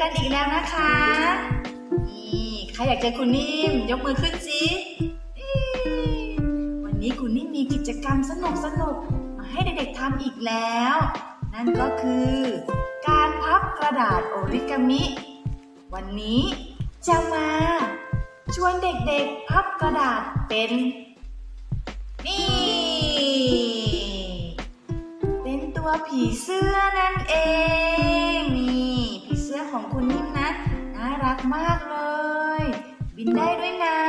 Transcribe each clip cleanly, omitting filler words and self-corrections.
กันอีกแล้วนะคะนี่ใครอยากเจอคุณนิ่มยกมือขึ้นสิวันนี้คุณนิ่มมีกิจกรรมสนุกมาให้เด็กๆทำอีกแล้วนั่นก็คือการพับกระดาษโอริกามิวันนี้จะมาชวนเด็กๆพับกระดาษเป็นเป็นตัวผีเสื้อนั่นเองนี่ผีเสื้อของคุณนิ่มนะน่ารักมากเลยบินได้ด้วยนะ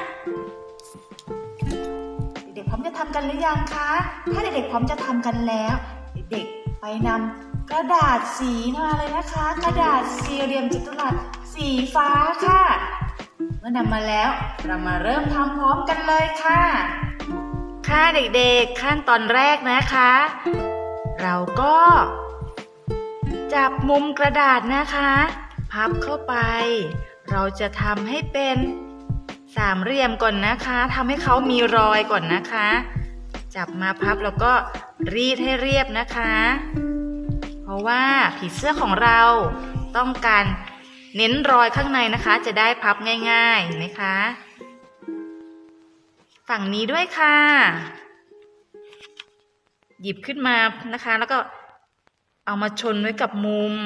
เด็กๆพร้อมจะทำกันหรือยังคะถ้าเด็กๆพร้อมจะทำกันแล้วเด็กๆไปนำกระดาษสีมาเลยนะคะกระดาษสี่เหลี่ยมจัตุรัสสีฟ้าค่ะเมื่อนำมาแล้วเรามาเริ่มทำพร้อมกันเลยค่ะเด็กๆขั้นตอนแรกนะคะเราก็จับมุมกระดาษนะคะพับเข้าไปเราจะทำให้เป็นสามเหลี่ยมก่อนนะคะทำให้เขามีรอยก่อนนะคะจับมาพับแล้วก็รีดให้เรียบนะคะเพราะว่าผีเสื้อของเราต้องการเน้นรอยข้างในนะคะจะได้พับง่ายๆเห็นไหมคะฝั่งนี้ด้วยค่ะหยิบขึ้นมานะคะแล้วก็เอามาชนไว้กับมุม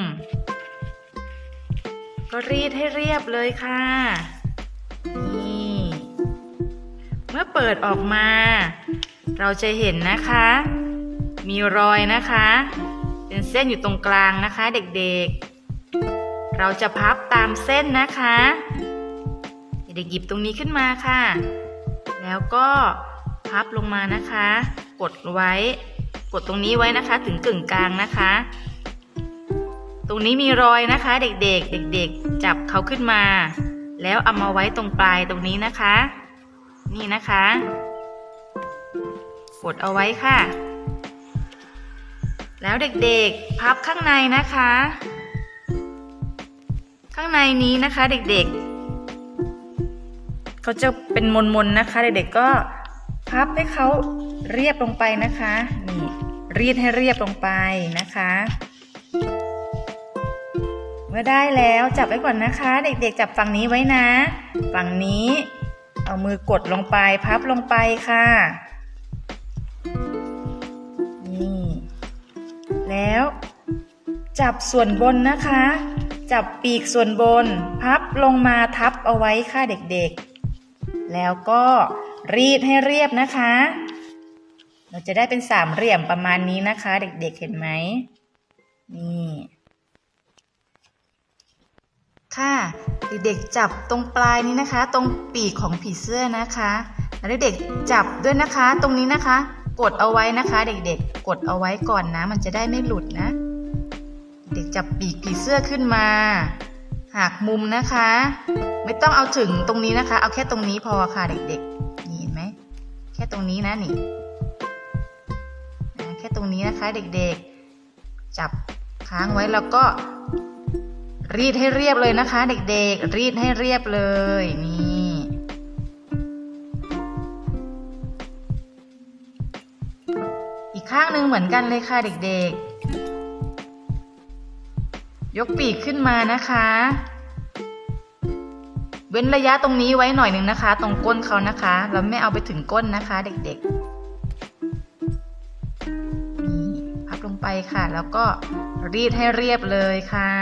ก็รีดให้เรียบเลยค่ะนี่เมื่อเปิดออกมาเราจะเห็นนะคะมีรอยนะคะเป็นเส้นอยู่ตรงกลางนะคะเด็กๆเราจะพับตามเส้นนะคะเด็กๆหยิบตรงนี้ขึ้นมาค่ะแล้วก็พับลงมานะคะกดตรงนี้ไว้นะคะถึงกึ่งกลางนะคะตรงนี้มีรอยนะคะเด็กๆจับเขาขึ้นมาแล้วเอามาไว้ตรงปลายตรงนี้นะคะนี่นะคะกดเอาไว้ค่ะแล้วเด็กๆพับข้างในนะคะข้างในนี้นะคะเด็กๆเขาจะเป็นมนๆนะคะเด็กๆก็พับให้เขาเรียบลงไปนะคะนี่รีดให้เรียบลงไปนะคะเมื่อได้แล้วจับไว้ก่อนนะคะเด็กๆจับฝั่งนี้ไว้นะฝั่งนี้เอามือกดลงไปพับลงไปค่ะนี่แล้วจับส่วนบนนะคะจับปีกส่วนบนพับลงมาทับเอาไว้ค่ะเด็กๆแล้วก็รีดให้เรียบนะคะเราจะได้เป็นสามเหลี่ยมประมาณนี้นะคะเด็กๆเห็นไหมนี่ค่ะเด็กๆจับตรงปลายนี้นะคะตรงปีกของผีเสื้อนะคะแล้วเด็กๆจับด้วยนะคะตรงนี้นะคะกดเอาไว้นะคะเด็กๆกดเอาไว้ก่อนนะมันจะได้ไม่หลุดนะเด็กจับปีกผีเสื้อขึ้นมาหักมุมนะคะไม่ต้องเอาถึงตรงนี้นะคะเอาแค่ตรงนี้พอค่ะเด็กๆนี่เห็นไหมแค่ตรงนี้นะนี่แค่ตรงนี้นะคะเด็กๆจับค้างไว้แล้วก็รีดให้เรียบเลยนะคะเด็กๆรีดให้เรียบเลยนี่อีกข้างหนึ่งเหมือนกันเลยค่ะเด็กๆยกปีกขึ้นมานะคะเว้นระยะตรงนี้ไว้หน่อยหนึ่งนะคะตรงก้นเขานะคะเราไม่เอาไปถึงก้นนะคะเด็กๆนี่พับลงไปค่ะแล้วก็รีดให้เรียบเลยค่ะ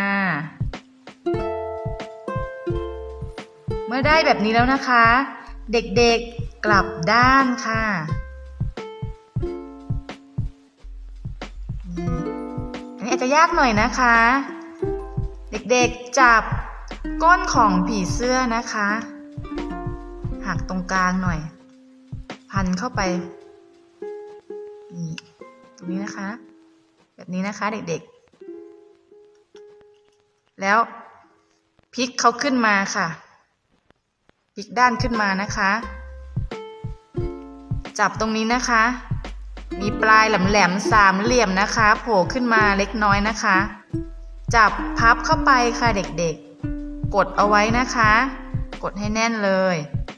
เมื่อได้แบบนี้แล้วนะคะเด็กๆกลับด้านค่ะอันนี้อาจจะยากหน่อยนะคะเด็กๆจับก้นของผีเสื้อนะคะหักตรงกลางหน่อยพันเข้าไปนี่ตรงนี้นะคะแบบนี้นะคะเด็กๆแล้วพลิกเขาขึ้นมาค่ะพลิกด้านขึ้นมานะคะจับตรงนี้นะคะมีปลายแหลมๆสามเหลี่ยมนะคะโผล่ขึ้นมาเล็กน้อยนะคะจับพับเข้าไปค่ะเด็กๆกดเอาไว้นะคะกดให้แน่นเลย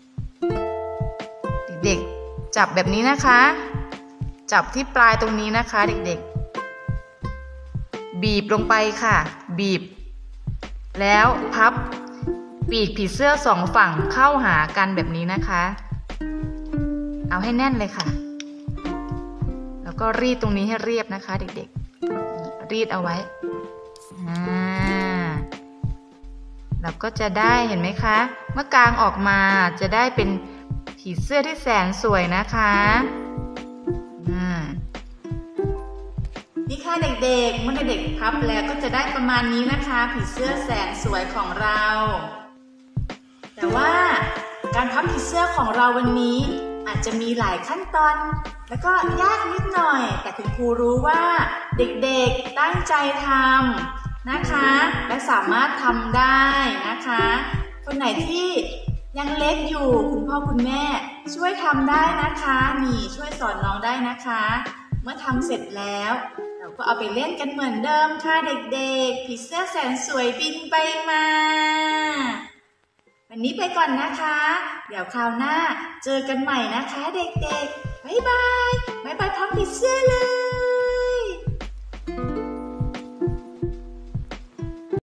เด็กๆจับแบบนี้นะคะจับที่ปลายตรงนี้นะคะเด็กๆบีบลงไปค่ะบีบแล้วพับปีกผีเสื้อสองฝั่งเข้าหากันแบบนี้นะคะเอาให้แน่นเลยค่ะแล้วก็รีดตรงนี้ให้เรียบนะคะเด็กๆรีดเอาไว้เราก็จะได้เห็นไหมคะเมื่อกางออกมาจะได้เป็นผีเสื้อที่แสนสวยนะคะนี่ค่ะเด็กๆเมื่อเด็กๆพับแล้วก็จะได้ประมาณนี้นะคะผีเสื้อแสนสวยของเราแต่ว่าการพับผีเสื้อของเราวันนี้อาจจะมีหลายขั้นตอนแล้วก็ยากนิดหน่อยแต่คุณครูรู้ว่าเด็กๆตั้งใจทำนะคะและสามารถทำได้นะคะคนไหนที่ยังเล็กอยู่คุณพ่อคุณแม่ช่วยทำได้นะคะนี่ช่วยสอนน้องได้นะคะเมื่อทำเสร็จแล้วเราก็เอาไปเล่นกันเหมือนเดิมค่ะเด็กๆผีเสื้อแสนสวยบินไปมาวันนี้ไปก่อนนะคะเดี๋ยวคราวหน้าเจอกันใหม่นะคะเด็กๆบ๊ายบายบ๊ายบายพร้อมผีเสื้อเลย